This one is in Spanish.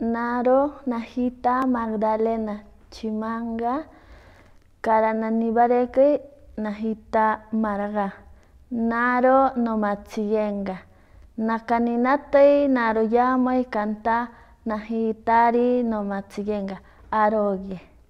Naro najita Magdalena chimanga karananibareki najita Marga naro nomatziyenka nakaninatei naroyamoi kanta najitari nomatziyenka aroye.